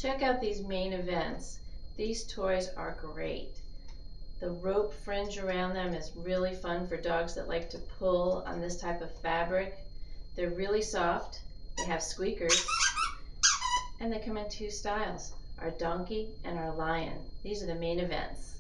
Check out these main events. These toys are great. The rope fringe around them is really fun for dogs that like to pull on this type of fabric. They're really soft, they have squeakers, and they come in two styles, our donkey and our lion. These are the main events.